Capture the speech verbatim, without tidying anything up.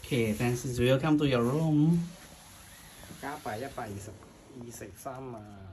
Okay, thanks. Welcome to your room. Cá phải giá phải sập y sạch xăm mà